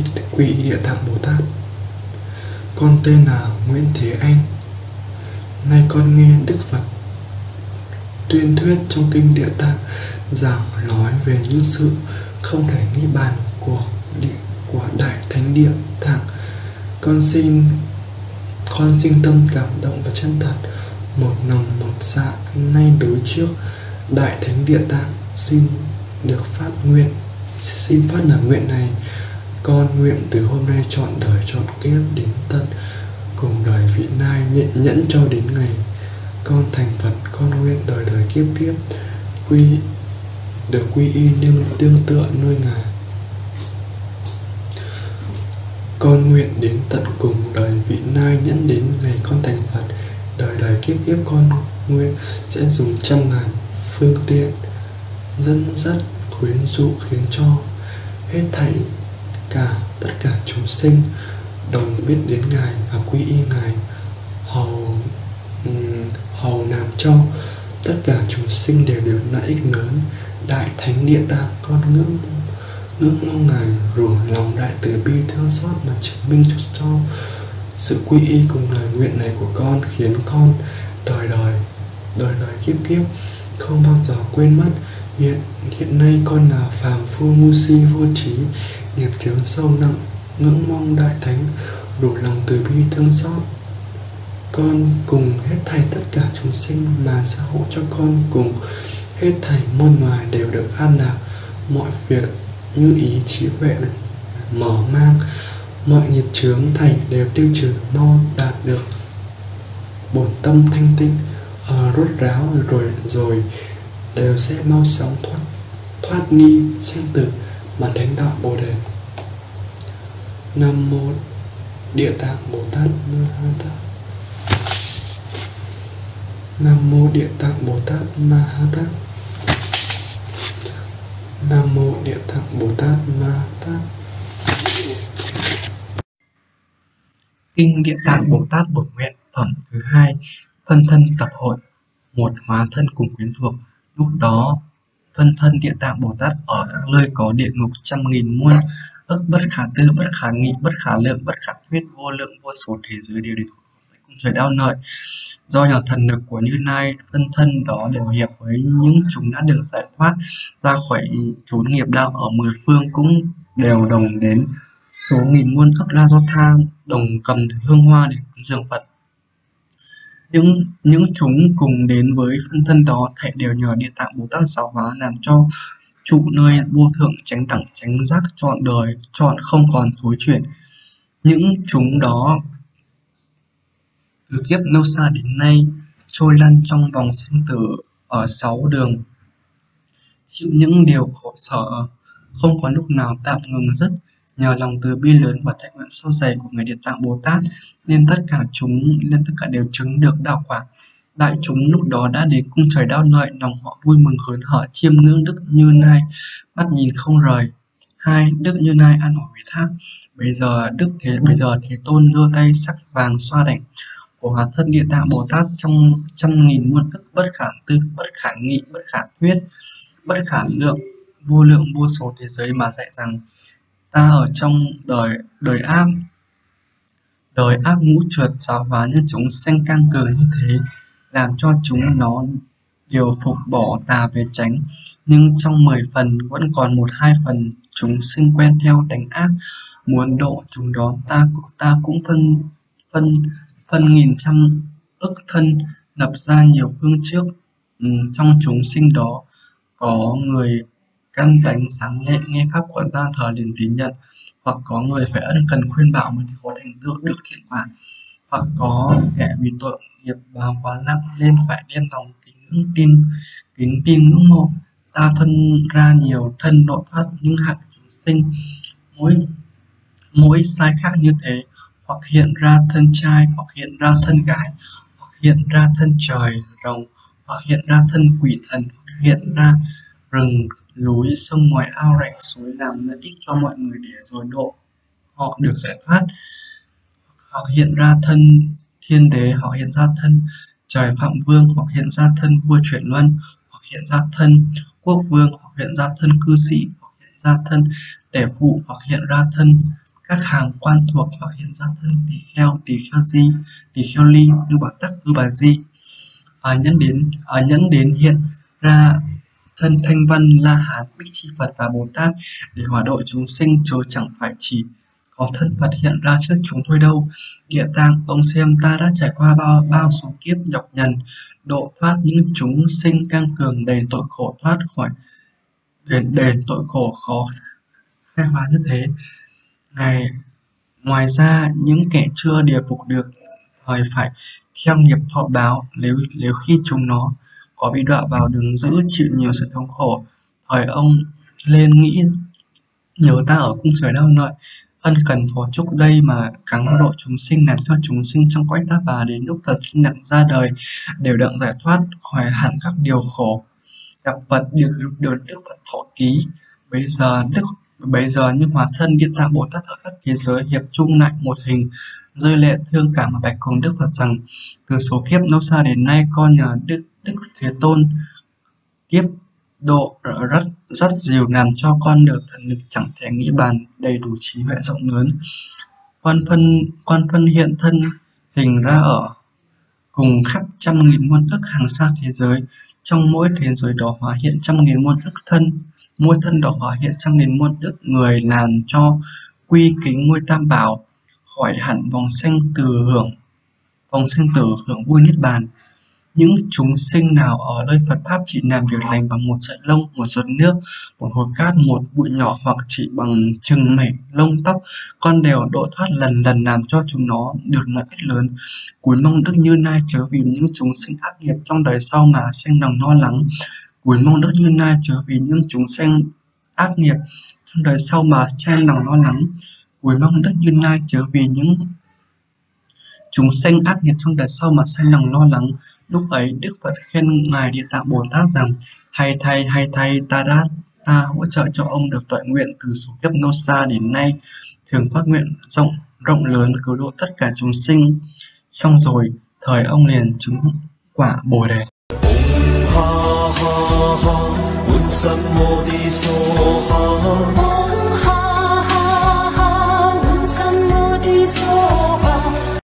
Quy y Địa Tạng Bồ Tát. Con tên là Nguyễn Thế Anh. Nay con nghe Đức Phật tuyên thuyết trong kinh Địa Tạng giảng nói về những sự không thể nghĩ bàn của Đại Thánh Địa Tạng. Con sinh tâm cảm động và chân thật, một lòng một dạ. Nay đối trước Đại Thánh Địa Tạng xin phát lời nguyện này. Con nguyện từ hôm nay trọn đời trọn kiếp đến tận cùng đời vị lai nhẫn cho đến ngày con thành Phật. Con nguyện đời đời kiếp kiếp được quy y tương tựa nơi Ngài. Con nguyện đến tận cùng đời vị lai nhẫn đến ngày con thành Phật. Đời đời kiếp kiếp con nguyện sẽ dùng trăm ngàn phương tiện dẫn dắt khuyến dụ khiến cho hết thảy tất cả chúng sinh đồng biết đến Ngài và quy y Ngài, hầu làm cho tất cả chúng sinh đều được lợi ích lớn. Đại Thánh Địa Tạng, con ngưỡng mong Ngài rủ lòng đại từ bi thương xót mà chứng minh cho sự quy y cùng lời nguyện này của con, khiến con đời đời kiếp kiếp không bao giờ quên mất. Hiện nay con là phàm phu ngu si vô trí, nghiệp chướng sâu nặng, ngưỡng mong Đại Thánh đủ lòng từ bi thương xót con cùng hết thảy tất cả chúng sinh, mà gia hộ cho con cùng hết thảy muôn loài đều được an lạc, mọi việc như ý trí huệ mở mang, mọi nghiệp chướng thảy đều tiêu trừ, mau đạt được bổn tâm thanh tịnh, rốt ráo rồi đều sẽ mau chóng thoát ni sanh tử mà thánh đạo Bồ Đề. Nam mô Địa Tạng Bồ Tát Ma Ha Tát. Nam mô Địa Tạng Bồ Tát Ma Ha Tát. Nam mô Địa Tạng Bồ Tát Ma Ha Tát. Kinh Địa Tạng Bồ Tát Bổn Nguyện phẩm thứ 2. Phân thân tập hội. 1. Hóa thân cùng quyến thuộc. Lúc đó phân thân Địa Tạng Bồ Tát ở các nơi có địa ngục trăm nghìn muôn ức, bất khả tư, bất khả nghị, bất khả lượng, bất khả thuyết, vô lượng vô số thế giới đều được tại cung trời đau lợi. Do nhờ thần lực của Như Lai, phân thân đó đều hiệp với những chúng đã được giải thoát ra khỏi chốn nghiệp đạo ở 10 phương, cũng đều đồng đến số nghìn muôn ức La Do Tha, đồng cầm hương hoa để cúng dường Phật. Những chúng cùng đến với phân thân đó thảy đều nhờ Địa Tạng Bồ Tát giáo hóa, làm cho trụ nơi vô thượng chánh đẳng chánh giác trọn đời, trọn không còn thối chuyển. Những chúng đó từ kiếp lâu xa đến nay trôi lăn trong vòng sinh tử ở 6 đường, chịu những điều khổ sở không có lúc nào tạm ngừng dứt. Nhờ lòng từ bi lớn và thệ nguyện sâu dày của người Địa Tạng Bồ Tát nên tất cả đều chứng được đạo quả. Đại chúng lúc đó đã đến cung trời đau lợi, lòng họ vui mừng hớn hở chiêm ngưỡng Đức Như Lai, mắt nhìn không rời. 2. Đức Như Lai an ủi thác. Bây giờ Thế Tôn đưa tay sắc vàng xoa đảnh của hóa thân Địa Tạng Bồ Tát trong trăm nghìn muôn ức, bất khả tư, bất khả nghị, bất khả thuyết, bất khả lượng, vô số thế giới, mà dạy rằng: ta ở trong đời ác ngũ trượt giáo hóa những chúng sanh căng cường như thế, làm cho chúng nó điều phục bỏ tà về chánh. Nhưng trong 10 phần vẫn còn 1-2 phần chúng sinh quen theo tánh ác, muốn độ chúng đó, ta cũng phân nghìn trăm ức thân lập ra nhiều phương trước. Trong chúng sinh đó có người căn tánh sáng lệ, nghe pháp của ta thờ liền tín nhận, hoặc có người phải ân cần khuyên bảo mới có thành tựu được thiện quả, hoặc có kẻ vì tội nghiệp báo quá nặng nên phải đem lòng kính tin ngưỡng mộ. Ta phân ra nhiều thân độ thoát những hạng chúng sinh, mỗi sai khác như thế, hoặc hiện ra thân trai, hoặc hiện ra thân gái, hoặc hiện ra thân trời rồng, hoặc hiện ra thân quỷ thần, hoặc hiện ra rừng núi sông ngoài ao rạch suối làm lợi ích cho mọi người để rồi độ họ được giải thoát, hoặc hiện ra thân thiên đế, hoặc hiện ra thân trời phạm vương, hoặc hiện ra thân vua chuyển luân, hoặc hiện ra thân quốc vương, hoặc hiện ra thân cư sĩ, hoặc hiện ra thân tể phụ, hoặc hiện ra thân các hàng quan thuộc hoặc hiện ra thân tỳ kheo di, tỳ kheo ly, Ngưu Bảo Tắc, Ngưu Bà Di. Nhẫn đến hiện ra thân Thanh Văn, La Hán, Bích Chi Phật và Bồ Tát để hòa độ chúng sinh, chớ chẳng phải chỉ có thân Phật hiện ra trước chúng thôi đâu. Địa Tạng, ông xem ta đã trải qua bao số kiếp nhọc nhằn độ thoát những chúng sinh căng cường đền tội khổ thoát khỏi đền tội khổ khó khai hóa như thế. Ngoài ra, những kẻ chưa địa phục được thời phải theo nghiệp thọ báo, nếu khi chúng nó có bị đọa vào đường dữ chịu nhiều sự thống khổ, thời ông lên nghĩ nhớ ta ở cung trời đau lợi, ân cần phó chúc đây mà gắng độ chúng sinh, làm cho chúng sinh trong cõi Ta Bà đến lúc Phật sinh nặng ra đời đều đặng giải thoát khỏi hẳn các điều khổ. Gặp Phật được Đức Phật thọ ký. Bấy giờ như hóa thân Địa Tạng Bồ Tát ở các thế giới hiệp chung lại một hình, rơi lệ thương cảm và bạch cùng Đức Phật rằng: từ số kiếp lâu xa đến nay, con nhờ Đức Thế Tôn tiếp độ rất dìu, làm cho con được thần lực chẳng thể nghĩ bàn, đầy đủ trí huệ rộng lớn. Quan phân hiện thân hình ra ở cùng khắp trăm nghìn muôn ức hàng xa thế giới, trong mỗi thế giới đó hóa hiện trăm nghìn muôn ức thân, mỗi thân đó hóa hiện trăm nghìn muôn ức người, làm cho quy kính ngôi Tam Bảo, khỏi hẳn vòng sanh tử hưởng vui niết bàn. Những chúng sinh nào ở nơi Phật pháp chỉ làm việc lành bằng một sợi lông, một giọt nước, một hột cát, một bụi nhỏ, hoặc chỉ bằng chừng mảy lông tóc, con đều độ thoát lần lần, làm cho chúng nó được lợi ích lớn. Cúi mong Đức Như Lai chớ vì những chúng sinh ác nghiệp trong đời sau mà sanh lòng lo lắng. Cúi mong Đức Như Lai chớ vì những chúng sinh ác nghiệp trong đời sau mà sanh lòng lo lắng. Cúi mong Đức Như Lai chớ vì những chúng sinh ác nghiệp trong đời sau mà sanh lòng lo lắng. Lúc ấy Đức Phật khen ngài Địa Tạng Bồ Tát rằng: hay thay, ta hỗ trợ cho ông được toại nguyện từ số kiếp lâu xa đến nay, thường phát nguyện rộng lớn cứu độ tất cả chúng sinh. Xong rồi thời ông liền chứng quả Bồ Đề. ha ha ha,